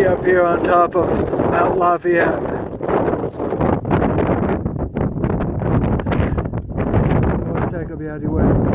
up here on top of Mount Lafayette. One sec, I'll be out of your way.